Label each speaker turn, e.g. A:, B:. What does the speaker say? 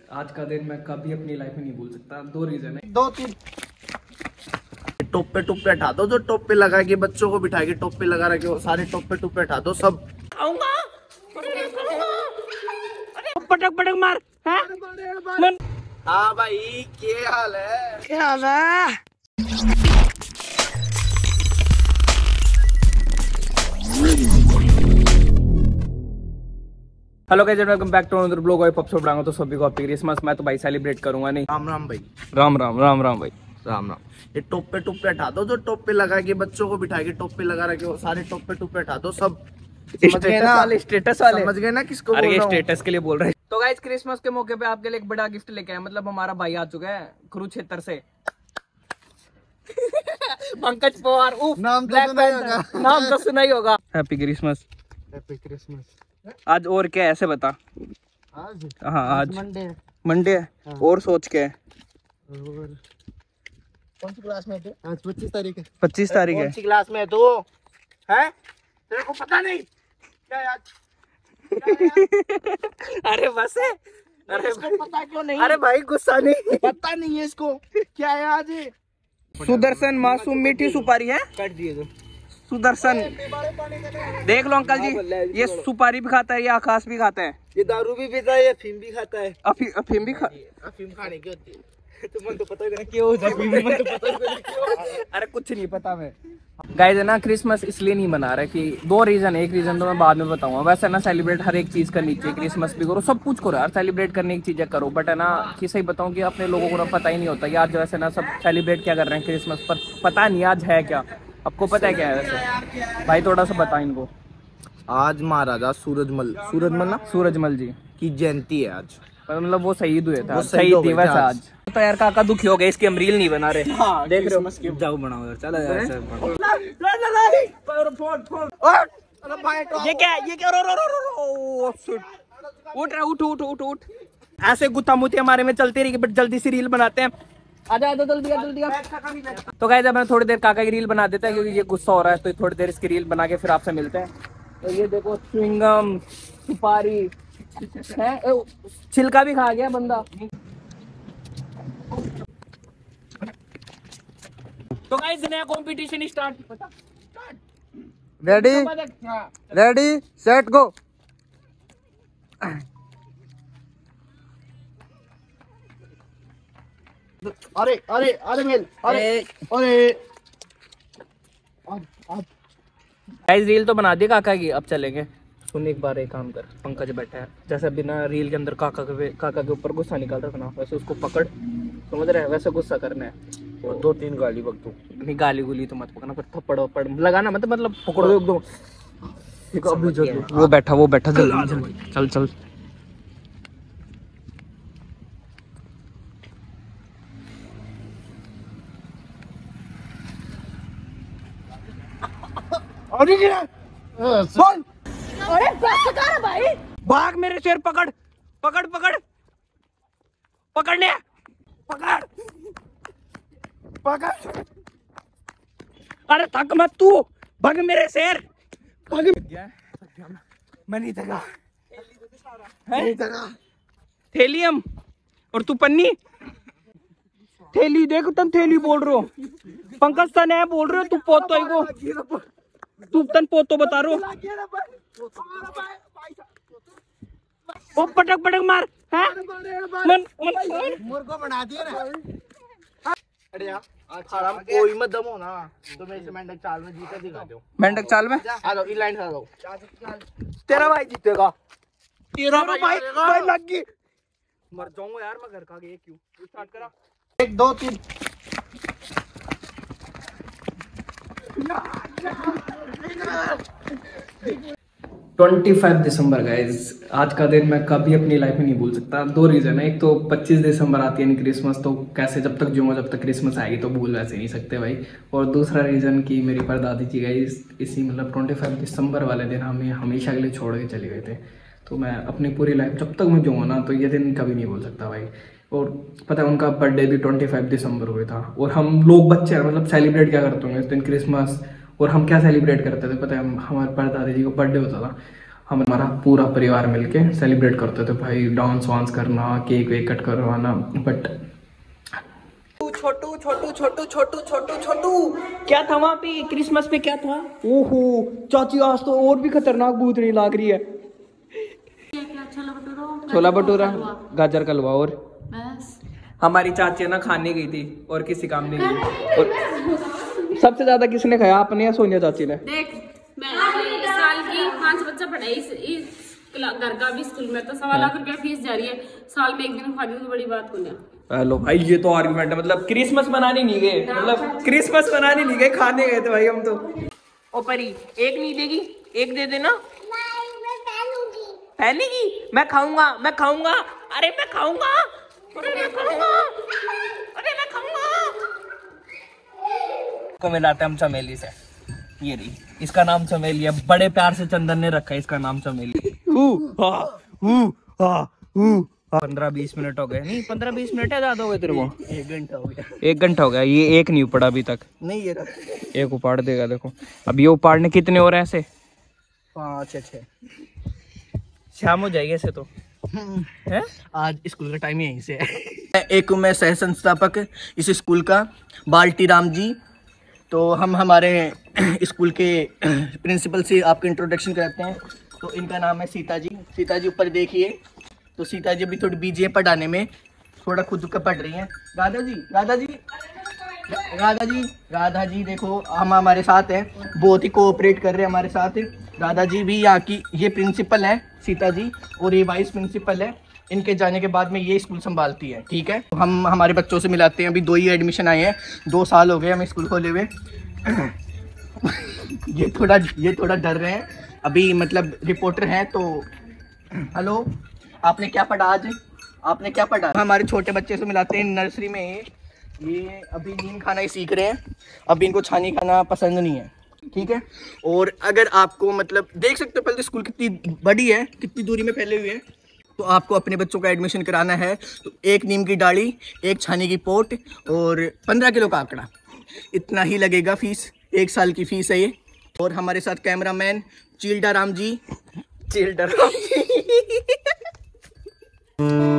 A: आज का दिन मैं कभी अपनी लाइफ में नहीं भूल सकता। दो रीजन है,
B: दो तीन। टोपे टोपे हटा दो, जो टोपे लगा के बच्चों को बिठा के टोपे लगा रखे हो, सारे टोपे टोपे हटा दो सब।
C: आऊंगा पटक पटक मार।
B: हाँ भाई, क्या हाल है?
C: क्या हाल है?
A: Hello guys, welcome back to another blog. पब से बनाऊंगा तो सभी को हैप्पी क्रिसमस। मैं तो भाई सेलिब्रेट करूंगा नहीं।
B: राम राम भाई,
A: राम राम राम राम भाई,
B: राम राम। ये टोपे टोपे हटा दो, जो टोपे लगा के बच्चों को बिठा के टोपे लगा रखे हो, सारे टोपे टोपे हटा दो सब।
A: स्टेटस वाले
B: समझ गए ना किसको
A: अरे
B: बोल
A: ये
B: रहा हूँ?
A: स्टेटस के लिए बोल रहे हैं। तो गाइस, क्रिसमस के मौके पे आपके लिए एक बड़ा गिफ्ट लेके आए। मतलब हमारा भाई आ चुका है कुरुक्षेत्र से। पंकज पवार, उफ,
B: नाम तो
A: Black
B: सुना ही
A: Panther।
B: होगा।
A: नाम तो सुना ही होगा। Happy Christmas.
B: Happy Christmas.
A: आज और क्या है ऐसे बता।
B: आज
A: हाँ आज
B: मंडे
A: है।
B: हाँ।
A: और सोच के है।
B: और कौन सी क्लास में है? आज 25 तारीख है।
A: 25 तारीख है।
B: कौन सी क्लास में है तू? हैं? तेरे को पता नहीं क्या यार?
A: अरे बस है। अरे
B: इसको पता क्यों नहीं?
A: अरे भाई गुस्सा नहीं।
B: पता नहीं है इसको क्या है आज?
A: सुदर्शन मासूम मीठी सुपारी है।
B: काट दिए तो।
A: सुदर्शन देख लो अंकल जी, ये सुपारी भी खाता है, ये आकाश भी खाता है,
B: ये दारू भी पीता है, ये अफीम भी खाता है।
A: अफीम भी खा।
B: अफीम खाने की होती है तो मन तो पता ही नहीं क्यों होता है, मन तो पता ही नहीं क्यों।
A: अरे कुछ नहीं पता मैं। गाइस है ना, क्रिसमस इसलिए नहीं मना रहा कि दो रीजन। एक रीजन तो मैं बाद में बताऊंगा। वैसे ना सेलिब्रेट हर एक चीज करनी चाहिए, क्रिसमस भी करो, सब कुछ करो यार, सेलिब्रेट करने की चीजें करो। बट है ना कि सही बताऊं कि अपने लोगों को ना पता ही नहीं होता यार। जो वैसे ना सब सेलिब्रेट क्या कर रहे हैं क्रिसमस पर, पता नहीं आज है क्या। आपको पता है क्या है वैसे? भाई थोड़ा सा बता इनको।
B: आज महाराजा सूरजमल ना
A: सूरजमल जी
B: की जयंती है आज।
A: मतलब वो शहीद हुए थे,
B: वो
A: शहीद
B: शहीद हो गए
A: दिवस
B: थे
A: है
B: आज।
A: आज। तो यार काका दुखी हो गए, इसकी हम रील नहीं बना रहे। हाँ, देख रहे हो?
B: जाओ बनाओ यार, चलो यार।
A: ये क्या है? ये क्या? रो शिट। उठ रहा, उठ उठ उठ उठ। ऐसे गुत्था मुत्ती हमारे में चलती रही, बट जल्दी से रील बनाते हैं। आजा आजा जल्दी आ, जल्दी आ। तो गाइस अब मैं थोड़ी देर काका की रील बना देता है, क्योंकि ये गुस्सा हो रहा है। तो थोड़ी देर इसकी रील बना के फिर आपसे मिलते हैं। तो ये देखो, च्युइंगम, सुपारी है, छिलका भी खा गया बंदा। तो गाइस नया competition start.
B: Ready set go. अरे अरे अरे मेल अरे अरे
A: गाइस रील तो बना दी काका की, अब चलेंगे। सुन एक बार, एक काम कर, पंकज बैठा है, जैसे बिना रील के अंदर काका के ऊपर गुस्सा निकाल रखना, वैसे उसको पकड़, समझ रहे हैं? वैसे गुस्सा करना है।
B: और 2-3 गाली बकतू
A: नहीं, गाली गुली तो मत पकड़ना, फिर थप्पड़ वप्पड़ लगाना मत, मतलब पकड़ो एकदम। वो बैठा जल्दी चल चल।
B: बोल।
C: अरे बस कर भाई।
A: भाग मेरे शेर, पकड़ पकड़ पकड़ पकड़ने, पकड़ पकड़। अरे थक मत तू, भाग मेरे शेर, भाग। मैं नहीं थका, थैलियम और तू पन्नी। थैली देख, तुम थैली बोल रहे हो, पंकज तन है बोल रहे हो, तू पोतो ही को, तू तन पोतो बता रहे हो। वो पटक पटक मार है
B: मुर्गो बना दिया ना। अरे यार आज कोई मत दम हो ना, तो मैं इस मेंढक चाल में जीता दिखा दो।
A: मेंढक चाल में
B: आ जाओ, इस लाइन से आ जाओ।
A: तेरा भाई जीतेगा। तेरा भाई लग गई। मर जाऊंगा यार मैं, घर का ये क्यों स्टार्ट करा।
B: 1 2 3।
A: 25 दिसंबर गाइस, आज का दिन मैं कभी अपनी लाइफ में नहीं भूल सकता। दो रीजन है, एक तो 25 दिसंबर आती है क्रिसमस, तो कैसे जब तक जीऊंगा, जब तक क्रिसमस आएगी तो भूल वैसे नहीं सकते भाई। और दूसरा रीजन कि मेरी परदादी जी गाइस इसी मतलब 25 दिसंबर वाले दिन हमें हमेशा के लिए छोड़ के चले गए थे। तो मैं अपनी पूरी लाइफ जब तक मैं जीऊंगा ना, तो ये दिन कभी नहीं भूल सकता भाई। और पता है उनका बर्थडे भी 25 दिसंबर हुआ था। और हम लोग बच्चे मतलब सेलिब्रेट क्या करते होंगे इस दिन क्रिसमस, और हम क्या सेलिब्रेट करते थे पता है? हमारे परदादी जी का बर्थडे होता था, हमारा पूरा परिवार मिलके सेलिब्रेट करते थे भाई, डांस वांस करना, केक वेक कट करवाना। बट छोटू छोटू छोटू छोटू छोटू छोटू क्या था वहाँ पे क्रिसमस पे, क्या था? ओहो चाची, आज तो और भी खतरनाक भूतनी लाग रही है। छोला भटूरा, गाजर का हलवा और हमारी चाची ना खाने गई थी और किसी काम नहीं गई। और सबसे ज्यादा किसने खाया, आपने या सोनिया चाची ने?
D: देख मैं इस साल की 5 बच्चा पढ़ा इस घर का भी स्कूल में, तो 1.25 लाख रुपया फीस जा रही है, साल में 1 दिन खा दी तो बड़ी बात को नहीं।
A: हेलो भाई, ये तो आर्गुमेंट है, मतलब क्रिसमस मनाने नहीं गए, मतलब क्रिसमस मनाने नहीं गए, खाने गए थे भाई हम तो। ओ परी, एक नहीं देगी, एक दे देना। पहनेगी? मैं खाऊंगा, मैं खाऊंगा, अरे मैं खाऊंगा, अरे मैं खाऊंगा, अरे मैं खाऊंगा। को मिलाते हम चमेली से, ये रही, इसका नाम चमेली है, बड़े प्यार से चंदन ने रखा है इसका नाम चमेली। 15-20 मिनट हो गए, नहीं 15-20 मिनट है, ज्यादा हो गए तेरे को?
B: 1 घंटा हो गया।
A: 1 घंटा हो गया, ये एक नहीं उपड़ा अभी तक।
B: नहीं ये
A: एक उपाड़ देगा, देखो अब ये उपाड़ने कितने हो रहे हैं ऐसे?
B: 5-6
A: शाम हो जाएगी ऐसे तो है?
B: आज स्कूल का टाइम यहीं से है। एक मैं सह संस्थापक इस स्कूल का, बाल्टी राम जी। तो हम हमारे स्कूल के प्रिंसिपल से आपको इंट्रोडक्शन कराते हैं। तो इनका नाम है सीता जी। सीता जी ऊपर देखिए, तो सीता जी अभी थोड़ी बिजी है पढ़ाने में, थोड़ा खुद का पढ़ रही हैं। राधा जी, राधा जी, राधा जी, राधा जी देखो हम हमारे साथ हैं, बहुत ही कोऑपरेट कर रहे हैं हमारे साथ। राधा जी भी यहाँ की, ये प्रिंसिपल है सीता जी, और ये वाइस प्रिंसिपल है। इनके जाने के बाद में ये स्कूल संभालती है, ठीक है। तो हम हमारे बच्चों से मिलाते हैं, अभी 2 ही एडमिशन आए हैं, 2 साल हो गए हमें स्कूल खोले हुए। ये थोड़ा डर रहे हैं अभी, मतलब रिपोर्टर हैं तो। हेलो, आपने क्या पढ़ा आज? आपने क्या पढ़ा? हमारे छोटे बच्चे से मिलाते हैं, नर्सरी में ये अभी नीम खाना ही सीख रहे हैं, अभी इनको छानी खाना पसंद नहीं है, ठीक है। और अगर आपको मतलब देख सकते हो पहले स्कूल कितनी बड़ी है, कितनी दूरी में फैले हुए हैं। तो आपको अपने बच्चों का एडमिशन कराना है तो 1 नीम की डाली, 1 छानी की पोट और 15 किलो का आंकड़ा, इतना ही लगेगा फीस। 1 साल की फीस है ये। और हमारे साथ कैमरामैन चिल्डा राम जी, चिल्डा राम जी।